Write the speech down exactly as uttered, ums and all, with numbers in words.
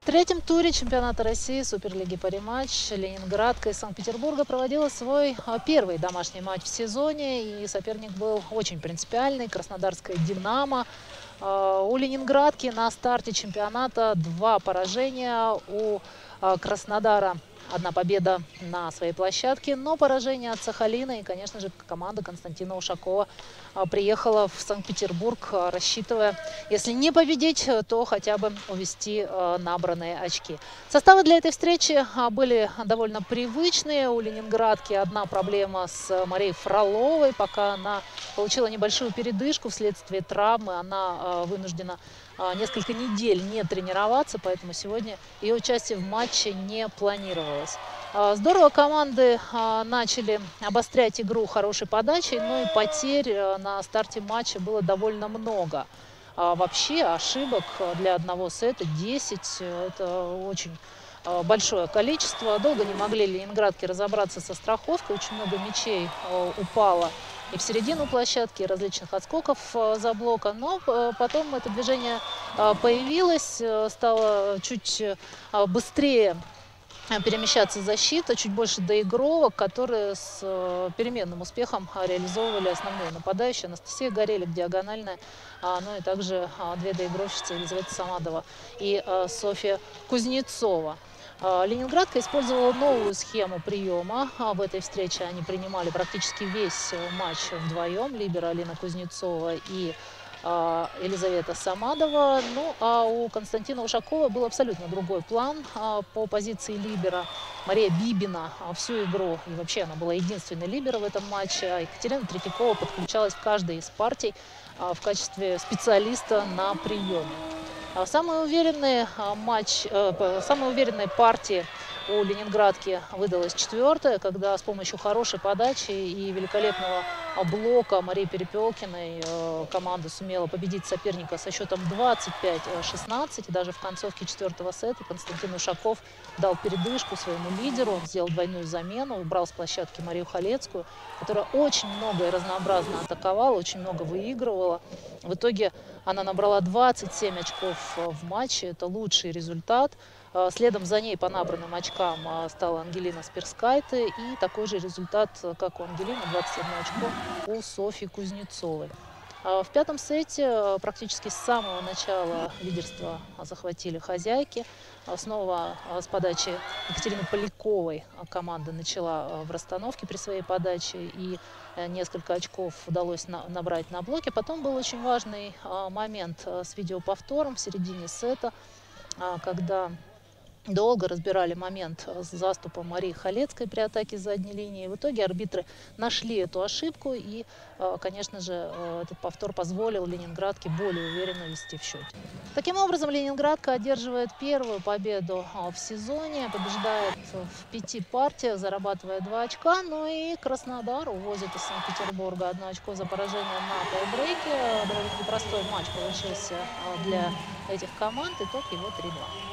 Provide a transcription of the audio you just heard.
В третьем туре чемпионата России Суперлиги по рематч Ленинградка из Санкт-Петербурга проводила свой а, первый домашний матч в сезоне. И соперник был очень принципиальный – краснодарская «Динамо». А, У Ленинградки на старте чемпионата два поражения. У а, Краснодара одна победа на своей площадке, но поражение от Сахалина. И, конечно же, команда Константина Ушакова а, приехала в Санкт-Петербург, а, рассчитывая, если не победить, то хотя бы увести а, набранные очки. Составы для этой встречи а, были довольно привычные. У Ленинградки одна проблема с Марией Фроловой. Пока она получила небольшую передышку вследствие травмы, она а, вынуждена а, несколько недель не тренироваться, поэтому сегодня ее участие в матче не планировалось. Здорово команды начали обострять игру хорошей подачей, но и потерь на старте матча было довольно много. Вообще ошибок для одного сета десять – это очень большое количество. Долго не могли ленинградки разобраться со страховкой, очень много мячей упало и в середину площадки, и различных отскоков за блока. Но потом это движение появилось, стало чуть быстрее перемещаться защита, чуть больше доигровок, которые с переменным успехом реализовывали основные нападающие. Анастасия Горелик, диагональная, ну и также две доигровщицы, Елизавета Самадова и Софья Кузнецова. Ленинградка использовала новую схему приема. В этой встрече они принимали практически весь матч вдвоем. Либеро Алина Кузнецова и Елизавета Самадова. Ну, а у Константина Ушакова был абсолютно другой план по позиции либеро. Мария Бибина всю игру, и вообще она была единственной либеро в этом матче. А Екатерина Третьякова подключалась в каждой из партий в качестве специалиста на приеме. Самые уверенные матч, самые уверенные партии у Ленинградки выдалась четвертая, когда с помощью хорошей подачи и великолепного блока Марии Перепелкиной команда сумела победить соперника со счетом двадцать пять шестнадцать. И даже в концовке четвертого сета Константин Ушаков дал передышку своему лидеру, сделал двойную замену, убрал с площадки Марию Халецкую, которая очень много и разнообразно атаковала, очень много выигрывала. В итоге она набрала двадцать семь очков в матче, это лучший результат. Следом за ней по набранным очкам стала Ангелина Спирскайте. И такой же результат, как у Ангелины, двадцать одно очко у Софьи Кузнецовой. В пятом сете практически с самого начала лидерство захватили хозяйки. Снова с подачи Екатерины Поляковой команда начала в расстановке при своей подаче. И несколько очков удалось набрать на блоке. Потом был очень важный момент с видеоповтором в середине сета, когда долго разбирали момент с заступом Марии Халецкой при атаке с задней линии. В итоге арбитры нашли эту ошибку, и, конечно же, этот повтор позволил Ленинградке более уверенно вести в счете. Таким образом, Ленинградка одерживает первую победу в сезоне, побеждает в пяти партиях, зарабатывая два очка. Ну и Краснодар увозит из Санкт-Петербурга одно очко за поражение на тайбрейке. Довольно непростой матч получился для этих команд. Итог его три два.